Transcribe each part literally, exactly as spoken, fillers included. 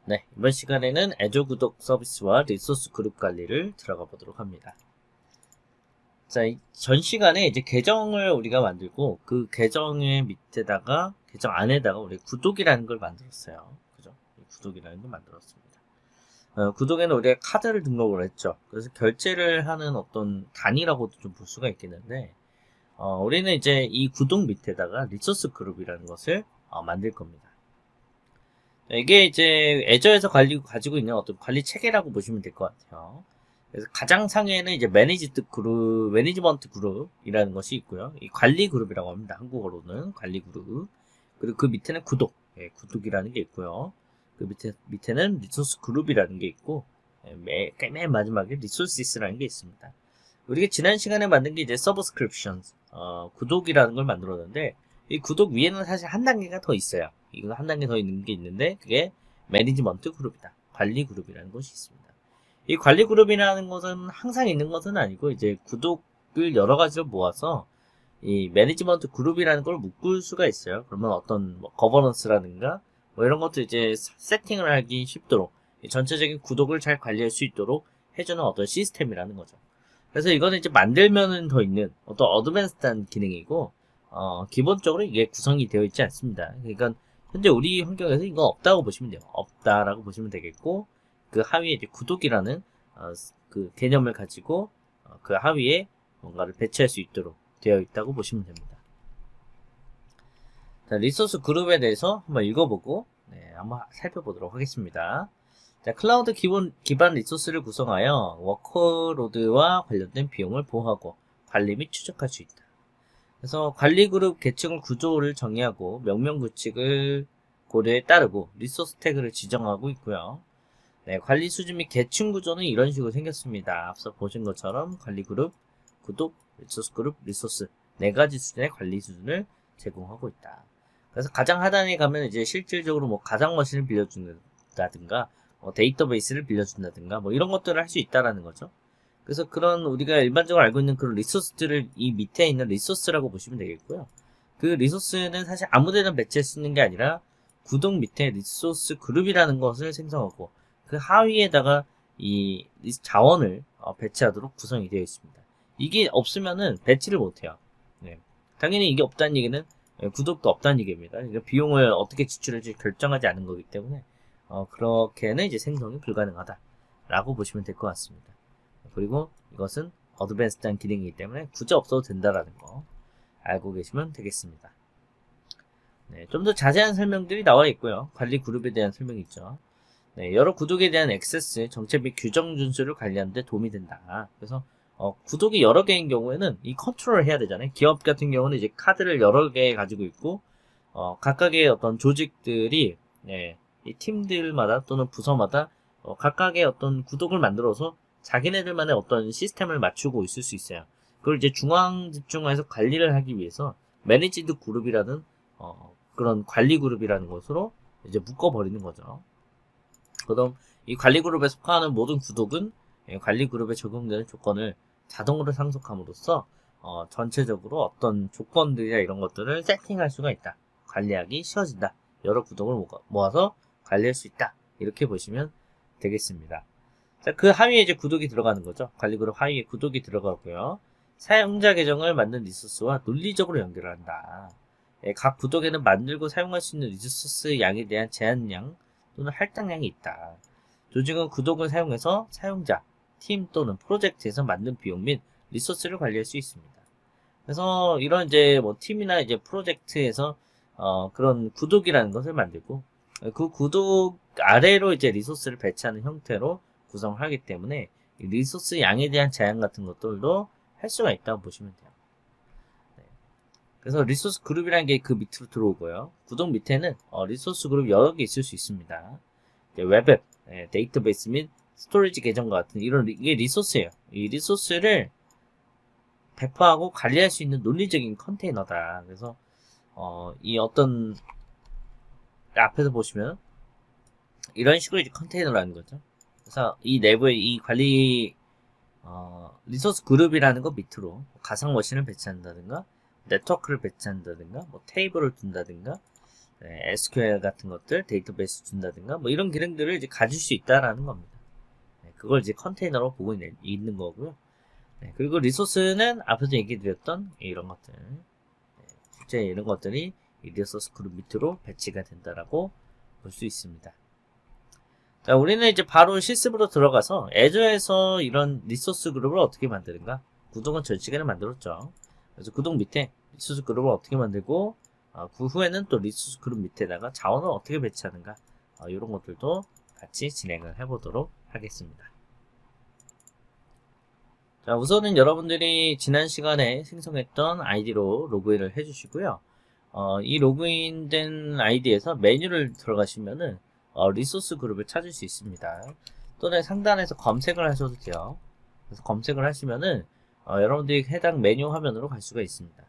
네, 이번 시간에는 애저 구독 서비스와 리소스 그룹 관리를 들어가 보도록 합니다. 자, 전 시간에 이제 계정을 우리가 만들고 그 계정의 밑에다가 계정 안에다가 우리 구독이라는 걸 만들었어요. 그죠? 구독이라는 걸 만들었습니다. 어, 구독에는 우리가 카드를 등록을 했죠. 그래서 결제를 하는 어떤 단위라고도 좀 볼 수가 있겠는데, 어, 우리는 이제 이 구독 밑에다가 리소스 그룹이라는 것을 어, 만들 겁니다. 이게 이제 애저에서 관리, 가지고 있는 어떤 관리 체계라고 보시면 될 것 같아요. 그래서 가장 상에는 이제 매니지드 그룹, 매니지먼트 그룹이라는 것이 있고요. 이 관리 그룹이라고 합니다. 한국어로는 관리 그룹. 그리고 그 밑에는 구독, 예, 구독이라는 게 있고요. 그 밑에, 밑에는 리소스 그룹이라는 게 있고, 예, 맨, 맨 마지막에 리소시스라는 게 있습니다. 우리가 지난 시간에 만든 게 이제 서브스크립션, 어, 구독이라는 걸 만들었는데, 이 구독 위에는 사실 한 단계가 더 있어요. 이거 한 단계 더 있는 게 있는데, 그게 매니지먼트 그룹이다. 관리 그룹이라는 것이 있습니다. 이 관리 그룹이라는 것은 항상 있는 것은 아니고, 이제 구독을 여러 가지로 모아서, 이 매니지먼트 그룹이라는 걸 묶을 수가 있어요. 그러면 어떤 뭐 거버넌스라든가, 뭐 이런 것도 이제 세팅을 하기 쉽도록, 전체적인 구독을 잘 관리할 수 있도록 해주는 어떤 시스템이라는 거죠. 그래서 이거는 이제 만들면은 더 있는 어떤 어드밴스드한 기능이고, 어, 기본적으로 이게 구성이 되어 있지 않습니다. 그러니까 현재 우리 환경에서 이거 없다고 보시면 돼요. 없다라고 보시면 되겠고, 그 하위에 이제 구독이라는 어, 그 개념을 가지고 어, 그 하위에 뭔가를 배치할 수 있도록 되어 있다고 보시면 됩니다. 자, 리소스 그룹에 대해서 한번 읽어보고 네, 한번 살펴보도록 하겠습니다. 자, 클라우드 기본, 기반 리소스를 구성하여 워크로드와 관련된 비용을 보호하고 관리 및 추적할 수 있다. 그래서 관리 그룹 계층을 구조를 정의하고 명명 규칙을 고려에 따르고 리소스 태그를 지정하고 있고요. 네, 관리 수준 및 계층 구조는 이런 식으로 생겼습니다. 앞서 보신 것처럼 관리 그룹, 구독, 리소스 그룹, 리소스 네 가지 수준의 관리 수준을 제공하고 있다. 그래서 가장 하단에 가면 이제 실질적으로 뭐 가상 머신을 빌려준다든가 뭐 데이터베이스를 빌려준다든가 뭐 이런 것들을 할 수 있다라는 거죠. 그래서 그런 우리가 일반적으로 알고 있는 그런 리소스들을 이 밑에 있는 리소스라고 보시면 되겠고요. 그 리소스는 사실 아무데나 배치할 수 있는 게 아니라 구독 밑에 리소스 그룹이라는 것을 생성하고 그 하위에다가 이 자원을 배치하도록 구성이 되어 있습니다. 이게 없으면은 배치를 못해요. 네. 당연히 이게 없다는 얘기는 구독도 없다는 얘기입니다. 그러니까 비용을 어떻게 지출할지 결정하지 않은 거기 때문에 어, 그렇게는 이제 생성이 불가능하다라고 보시면 될 것 같습니다. 그리고 이것은 어드밴스드한 기능이기 때문에 굳이 없어도 된다라는 거 알고 계시면 되겠습니다. 네, 좀 더 자세한 설명들이 나와 있고요. 관리 그룹에 대한 설명이 있죠. 네, 여러 구독에 대한 액세스, 정책 및 규정 준수를 관리하는 데 도움이 된다. 그래서 어, 구독이 여러 개인 경우에는 이 컨트롤을 해야 되잖아요. 기업 같은 경우는 이제 카드를 여러 개 가지고 있고 어, 각각의 어떤 조직들이 네, 이 팀들마다 또는 부서마다 어, 각각의 어떤 구독을 만들어서 자기네들만의 어떤 시스템을 맞추고 있을 수 있어요. 그걸 이제 중앙 집중화해서 관리를 하기 위해서 매니지드 그룹이라는 어, 그런 관리 그룹이라는 것으로 이제 묶어버리는 거죠. 그럼 이 관리 그룹에 속하는 모든 구독은 관리 그룹에 적용되는 조건을 자동으로 상속함으로써 어, 전체적으로 어떤 조건들이나 이런 것들을 세팅할 수가 있다. 관리하기 쉬워진다. 여러 구독을 모아서 관리할 수 있다. 이렇게 보시면 되겠습니다. 자, 그 하위에 이제 구독이 들어가는 거죠. 관리 그룹 하위에 구독이 들어가고요. 사용자 계정을 만든 리소스와 논리적으로 연결한다. 예, 각 구독에는 만들고 사용할 수 있는 리소스 양에 대한 제한량 또는 할당량이 있다. 조직은 구독을 사용해서 사용자, 팀 또는 프로젝트에서 만든 비용 및 리소스를 관리할 수 있습니다. 그래서 이런 이제 뭐 팀이나 이제 프로젝트에서 어 그런 구독이라는 것을 만들고 그 구독 아래로 이제 리소스를 배치하는 형태로 구성을 하기 때문에 리소스 양에 대한 제한 같은 것들도 할 수가 있다고 보시면 돼요. 네. 그래서 리소스 그룹이라는 게 그 밑으로 들어오고요. 구독 밑에는 어 리소스 그룹 여러 개 있을 수 있습니다. 웹앱, 네, 데이터베이스 및 스토리지 계정과 같은 이런 이게 리소스예요. 이 리소스를 배포하고 관리할 수 있는 논리적인 컨테이너다. 그래서 어, 이 어떤 앞에서 보시면 이런 식으로 이제 컨테이너라는 거죠. 그래서 이 내부에 이 관리 어, 리소스 그룹이라는 거 밑으로 가상 머신을 배치한다든가 네트워크를 배치한다든가 뭐 테이블을 둔다든가 네, 에스큐엘 같은 것들, 데이터베이스 준다든가, 뭐 이런 기능들을 이제 가질 수 있다라는 겁니다. 네, 그걸 이제 컨테이너로 보고 있는, 있는 거고요. 네, 그리고 리소스는 앞에서 얘기 드렸던 이런 것들. 네, 실제 이런 것들이 이 리소스 그룹 밑으로 배치가 된다라고 볼 수 있습니다. 자, 우리는 이제 바로 실습으로 들어가서 애저에서 이런 리소스 그룹을 어떻게 만드는가? 구독은 전 시간에 만들었죠. 그래서 구독 밑에 리소스 그룹을 어떻게 만들고, 어, 그 후에는 또 리소스 그룹 밑에다가 자원을 어떻게 배치하는가? 어, 이런 것들도 같이 진행을 해보도록 하겠습니다. 자, 우선은 여러분들이 지난 시간에 생성했던 아이디로 로그인을 해주시고요. 어, 이 로그인된 아이디에서 메뉴를 들어가시면은 어, 리소스 그룹을 찾을 수 있습니다. 또는 상단에서 검색을 하셔도 돼요. 그래서 검색을 하시면은 어, 여러분들이 해당 메뉴 화면으로 갈 수가 있습니다.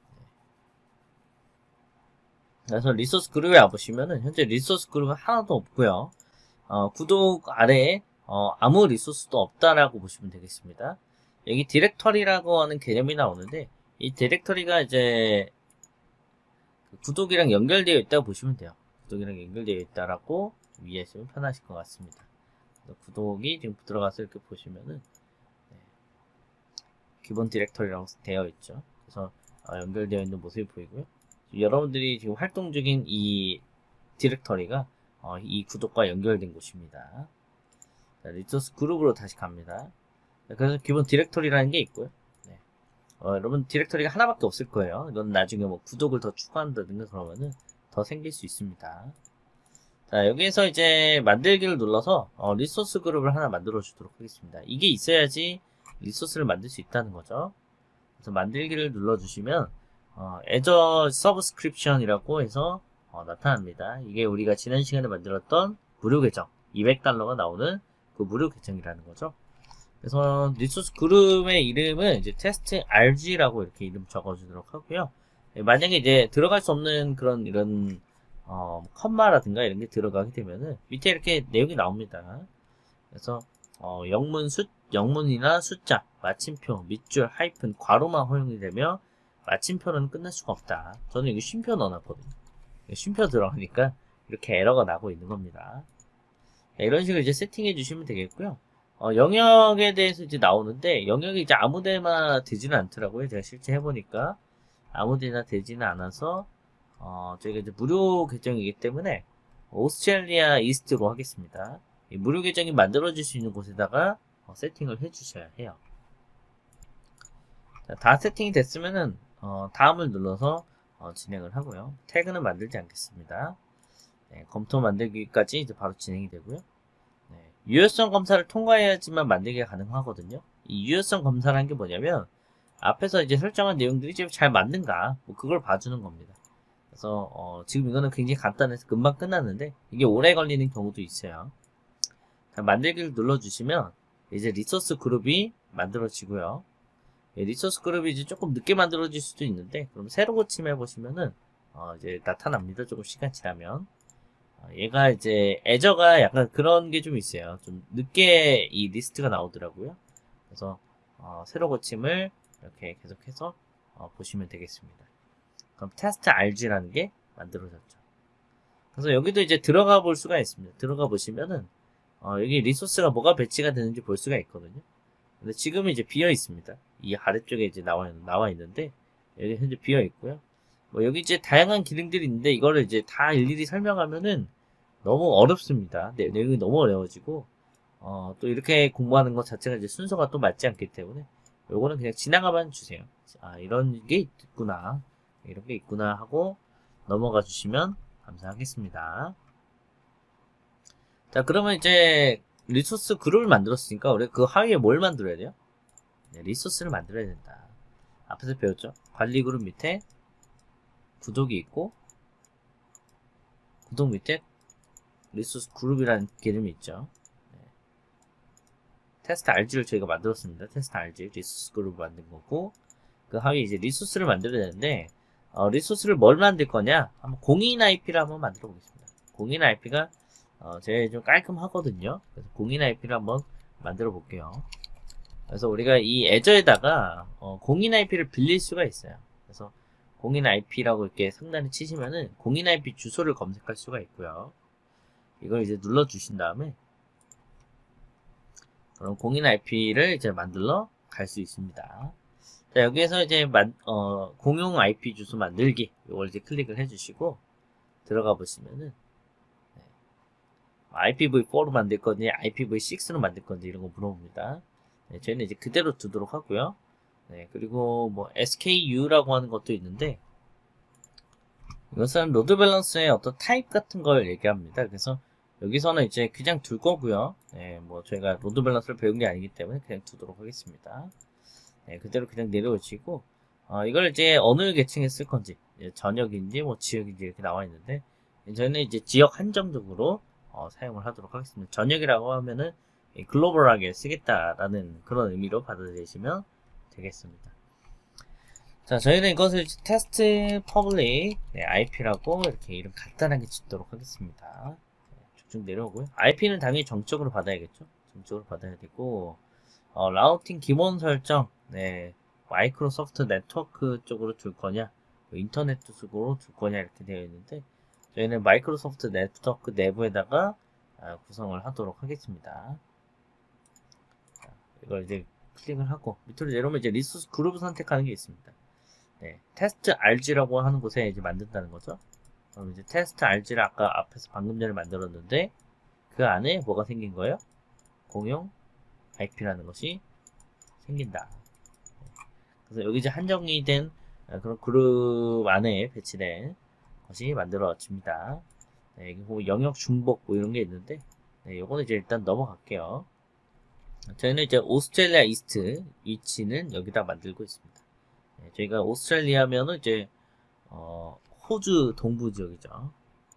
그래서 리소스 그룹에 와보시면은 현재 리소스 그룹은 하나도 없고요. 어, 구독 아래에 어, 아무 리소스도 없다라고 보시면 되겠습니다. 여기 디렉터리라고 하는 개념이 나오는데 이 디렉터리가 이제 구독이랑 연결되어 있다고 보시면 돼요. 구독이랑 연결되어 있다라고 이해하시면 편하실 것 같습니다. 구독이 지금 들어가서 이렇게 보시면은 네, 기본 디렉터리라고 되어 있죠. 그래서 어, 연결되어 있는 모습이 보이고요. 여러분들이 지금 활동 중인 이 디렉터리가 어, 이 구독과 연결된 곳입니다. 자, 리소스 그룹으로 다시 갑니다. 그래서 기본 디렉터리라는 게 있고요. 네. 어, 여러분 디렉터리가 하나밖에 없을 거예요. 이건 나중에 뭐 구독을 더 추가한다든가 그러면은 더 생길 수 있습니다. 자, 여기에서 이제 만들기를 눌러서 어, 리소스 그룹을 하나 만들어 주도록 하겠습니다. 이게 있어야지 리소스를 만들 수 있다는 거죠. 그래서 만들기를 눌러 주시면 어, Azure Subscription이라고 해서 어, 나타납니다. 이게 우리가 지난 시간에 만들었던 무료 계정 이백 달러가 나오는 그 무료 계정이라는 거죠. 그래서 리소스 그룹의 이름은 이제 테스트 알지라고 이렇게 이름 적어주도록 하고요. 만약에 이제 들어갈 수 없는 그런 이런 어, 컴마라든가 이런 게 들어가게 되면은 밑에 이렇게 내용이 나옵니다. 그래서 어, 영문 숫 영문이나 숫자, 마침표, 밑줄, 하이픈, 괄호만 허용이 되며 마침표는 끝낼 수가 없다. 저는 이거 쉼표 넣어놨거든요. 쉼표 들어가니까 이렇게 에러가 나고 있는 겁니다. 네, 이런 식으로 이제 세팅해 주시면 되겠고요. 어, 영역에 대해서 이제 나오는데 영역이 이제 아무데나 되지는 않더라고요. 제가 실제 해보니까 아무데나 되지는 않아서 어, 저희가 이제 무료 계정이기 때문에 오스트레일리아 이스트로 하겠습니다. 이 무료 계정이 만들어질 수 있는 곳에다가 어, 세팅을 해주셔야 해요. 자, 다 세팅이 됐으면은 어, 다음을 눌러서 어, 진행을 하고요. 태그는 만들지 않겠습니다. 네, 검토 만들기까지 이제 바로 진행이 되고요. 네, 유효성 검사를 통과해야지만 만들기가 가능하거든요. 이 유효성 검사라는 게 뭐냐면 앞에서 이제 설정한 내용들이 지금 잘 맞는가 뭐 그걸 봐주는 겁니다. 그래서 어, 지금 이거는 굉장히 간단해서 금방 끝났는데 이게 오래 걸리는 경우도 있어요. 자, 만들기를 눌러주시면 이제 리소스 그룹이 만들어지고요. 예, 리소스 그룹이 이제 조금 늦게 만들어질 수도 있는데 그럼 새로 고침해 보시면은 어, 이제 나타납니다. 조금 시간 지나면 어, 얘가 이제 애저가 약간 그런 게 좀 있어요. 좀 늦게 이 리스트가 나오더라고요. 그래서 어, 새로 고침을 이렇게 계속해서 어, 보시면 되겠습니다. 그럼 테스트 알지라는 게 만들어졌죠. 그래서 여기도 이제 들어가 볼 수가 있습니다. 들어가 보시면은 어, 여기 리소스가 뭐가 배치가 되는지 볼 수가 있거든요. 근데 지금은 이제 비어 있습니다. 이 아래쪽에 이제 나와, 나와 있는데 여기 현재 비어 있고요. 뭐 여기 이제 다양한 기능들이 있는데 이거를 이제 다 일일이 설명하면은 너무 어렵습니다. 네, 내용이 너무 어려워지고 어, 또 이렇게 공부하는 것 자체가 이제 순서가 또 맞지 않기 때문에 요거는 그냥 지나가만 주세요. 아, 이런 게 있구나. 이런 게 있구나 하고 넘어가 주시면 감사하겠습니다. 자, 그러면 이제 리소스 그룹을 만들었으니까 우리 그 하위에 뭘 만들어야 돼요? 네, 리소스를 만들어야 된다. 앞에서 배웠죠? 관리 그룹 밑에 구독이 있고 구독 밑에 리소스 그룹이라는 개념이 있죠. 네. 테스트 알지를 저희가 만들었습니다. 테스트 알지 리소스 그룹을 만든 거고 그 하위에 이제 리소스를 만들어야 되는데 어, 리소스를 뭘 만들 거냐? 한번 공인 아이피를 한번 만들어 보겠습니다. 공인 아이피가 어, 제일 좀 깔끔하거든요. 그래서 공인 아이피를 한번 만들어 볼게요. 그래서 우리가 이 애저에다가 어, 공인 아이피를 빌릴 수가 있어요. 그래서 공인 아이피라고 이렇게 상단에 치시면은 공인 아이피 주소를 검색할 수가 있고요. 이걸 이제 눌러 주신 다음에 그럼 공인 아이피를 이제 만들러 갈 수 있습니다. 자, 여기에서 이제 만, 어, 공용 아이피 주소 만들기 이걸 이제 클릭을 해주시고 들어가 보시면은 네. 아이피브이 포로 만들 건지 아이피브이 식스로 만들 건지 이런 거 물어봅니다. 네, 저희는 이제 그대로 두도록 하고요. 네, 그리고 뭐 에스케이유라고 하는 것도 있는데 이것은 로드 밸런스의 어떤 타입 같은 걸 얘기합니다. 그래서 여기서는 이제 그냥 둘 거고요. 네, 뭐 저희가 로드 밸런스를 배운 게 아니기 때문에 그냥 두도록 하겠습니다. 네, 그대로 그냥 내려오시고 어, 이걸 이제 어느 계층에 쓸 건지 전역인지 뭐 지역인지 이렇게 나와 있는데 저희는 이제 지역 한정적으로 어, 사용을 하도록 하겠습니다. 전역이라고 하면은 글로벌하게 쓰겠다라는 그런 의미로 받아들이시면 되겠습니다. 자, 저희는 이것을 테스트 퍼블릭 네, 아이피라고 이렇게 이름 간단하게 짓도록 하겠습니다. 네, 쭉쭉 내려오고요. 아이피는 당연히 정적으로 받아야겠죠. 정적으로 받아야 되고 어, 라우팅 기본 설정 네, 마이크로소프트 네트워크 쪽으로 둘 거냐 인터넷 쪽으로 둘 거냐 이렇게 되어 있는데 저희는 마이크로소프트 네트워크 내부에다가 아, 구성을 하도록 하겠습니다. 자, 이걸 이제 클릭을 하고 밑으로 내려오면 이제 리소스 그룹을 선택하는 게 있습니다. 네, 테스트 알지라고 하는 곳에 이제 만든다는 거죠. 그럼 이제 테스트 알지를 아까 앞에서 방금 전에 만들었는데 그 안에 뭐가 생긴 거예요? 공용 아이피라는 것이 생긴다. 그래서 여기 이제 한정이 된 그런 그룹 안에 배치된 것이 만들어집니다. 네, 여기 보면 영역 중복 뭐 이런 게 있는데 네, 요거는 이제 일단 넘어갈게요. 저희는 이제 오스트레일리아 이스트 위치는 여기다 만들고 있습니다. 네, 저희가 오스트레일리아면은 이제 어, 호주 동부 지역이죠.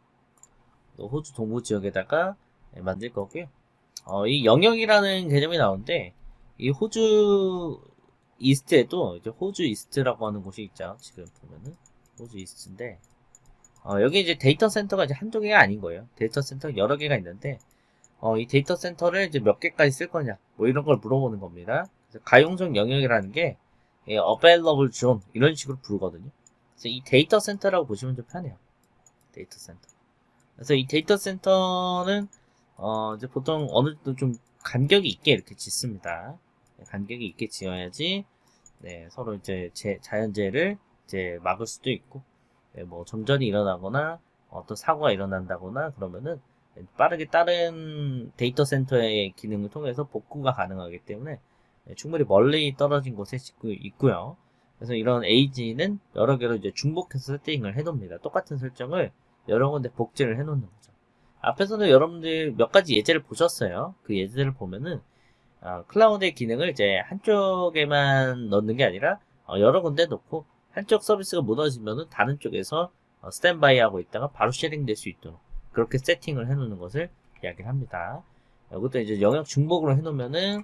호주 동부 지역에다가 네, 만들 거고요. 어, 이 영역이라는 개념이 나오는데 이 호주 이스트에도 이제 호주 이스트라고 하는 곳이 있죠. 지금 보면은 호주 이스트인데 어, 여기 이제 데이터 센터가 이제 한두 개가 아닌 거예요. 데이터 센터가 여러 개가 있는데 어, 이 데이터 센터를 이제 몇 개까지 쓸 거냐 뭐 이런 걸 물어보는 겁니다. 그래서 가용적 영역이라는 게 예, available zone 이런 식으로 부르거든요. 그래서 이 데이터 센터라고 보시면 좀 편해요. 데이터 센터. 그래서 이 데이터 센터는 어, 이제 보통 어느 정도 좀 간격이 있게 이렇게 짓습니다. 간격이 있게 지어야지 네, 서로 이제 재, 자연재해를 이제 막을 수도 있고 네, 뭐 정전이 일어나거나 어떤 사고가 일어난다거나 그러면은 빠르게 다른 데이터 센터의 기능을 통해서 복구가 가능하기 때문에 네, 충분히 멀리 떨어진 곳에 짓고 있고요. 그래서 이런 에이지는 여러 개로 이제 중복해서 세팅을 해놓습니다. 똑같은 설정을 여러 군데 복제를 해놓는 거죠. 앞에서는 여러분들 몇 가지 예제를 보셨어요. 그 예제를 보면은 어, 클라우드의 기능을 이제 한쪽에만 넣는 게 아니라 어, 여러 군데 놓고 한쪽 서비스가 무너지면은 다른 쪽에서 어, 스탠바이 하고 있다가 바로 쉐링 될 수 있도록 그렇게 세팅을 해 놓는 것을 이야기를 합니다. 이것도 이제 영역 중복으로 해 놓으면은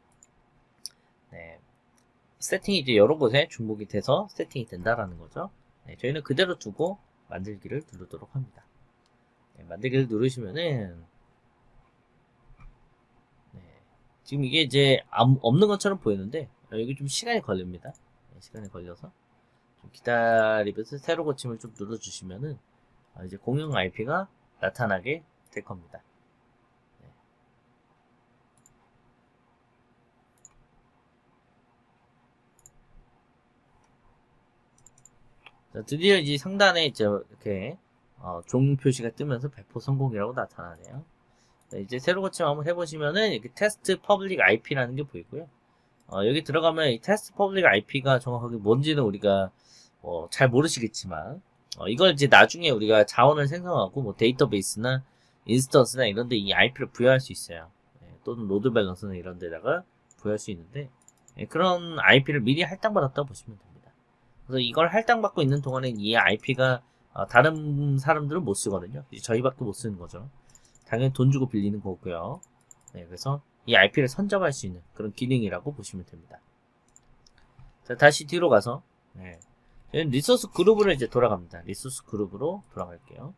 네, 세팅이 이제 여러 곳에 중복이 돼서 세팅이 된다라는 거죠. 네, 저희는 그대로 두고 만들기를 누르도록 합니다. 네, 만들기를 누르시면은 지금 이게 이제 없는 것처럼 보이는데 여기 좀 시간이 걸립니다. 시간이 걸려서 좀 기다리면서 새로 고침을 좀 눌러주시면은 이제 공용 아이피가 나타나게 될 겁니다. 네. 자, 드디어 이제 상단에 이제 이렇게 어, 종 표시가 뜨면서 배포 성공이라고 나타나네요. 이제 새로 고침 한번 해보시면은 이렇게 테스트 퍼블릭 아이피라는 게 보이고요. 어, 여기 들어가면 이 테스트 퍼블릭 아이피가 정확하게 뭔지는 우리가 어, 잘 모르시겠지만 어, 이걸 이제 나중에 우리가 자원을 생성하고 뭐 데이터베이스나 인스턴스나 이런 데 이 아이피를 부여할 수 있어요. 예, 또는 로드 밸런스나 이런 데다가 부여할 수 있는데 예, 그런 아이피를 미리 할당받았다고 보시면 됩니다. 그래서 이걸 할당받고 있는 동안에 이 아이피가 어, 다른 사람들은 못 쓰거든요. 이제 저희밖에 못 쓰는 거죠. 당연히 돈 주고 빌리는 거고요. 네, 그래서 이 아이피를 선점할 수 있는 그런 기능이라고 보시면 됩니다. 자, 다시 뒤로 가서 네, 리소스 그룹으로 이제 돌아갑니다. 리소스 그룹으로 돌아갈게요.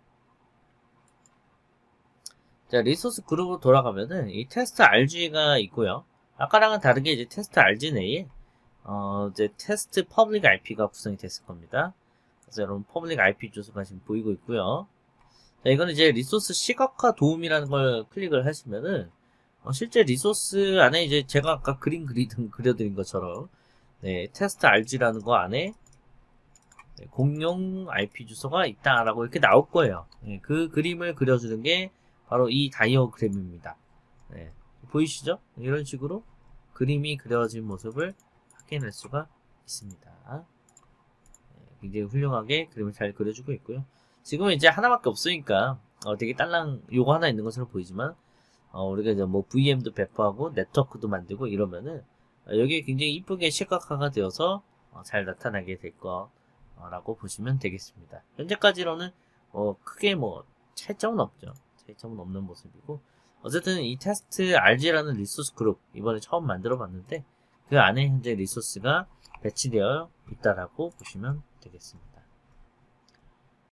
자, 리소스 그룹으로 돌아가면은 이 테스트 알지가 있고요. 아까랑은 다르게 이제 테스트 알지 내에 어, 이제 테스트 퍼블릭 아이피가 구성이 됐을 겁니다. 그래서 여러분 퍼블릭 아이피 주소가 지금 보이고 있고요. 자, 이거는 이제 리소스 시각화 도움이라는 걸 클릭을 하시면은 어, 실제 리소스 안에 이제 제가 아까 그림 그리든 그려드린 것처럼 네, 테스트 알지라는 거 안에 네, 공용 아이피 주소가 있다라고 이렇게 나올 거예요. 네, 그 그림을 그려주는 게 바로 이 다이어그램입니다. 네, 보이시죠? 이런 식으로 그림이 그려진 모습을 확인할 수가 있습니다. 네, 굉장히 훌륭하게 그림을 잘 그려주고 있고요. 지금은 이제 하나밖에 없으니까 어, 되게 딸랑 요거 하나 있는 것으로 보이지만 어, 우리가 이제 뭐 브이엠도 배포하고 네트워크도 만들고 이러면은 어, 여기에 굉장히 이쁘게 시각화가 되어서 어, 잘 나타나게 될 거라고 보시면 되겠습니다. 현재까지로는 어, 크게 뭐 차이점은 없죠. 차이점은 없는 모습이고 어쨌든 이 테스트 알지라는 리소스 그룹 이번에 처음 만들어 봤는데 그 안에 현재 리소스가 배치되어 있다라고 보시면 되겠습니다.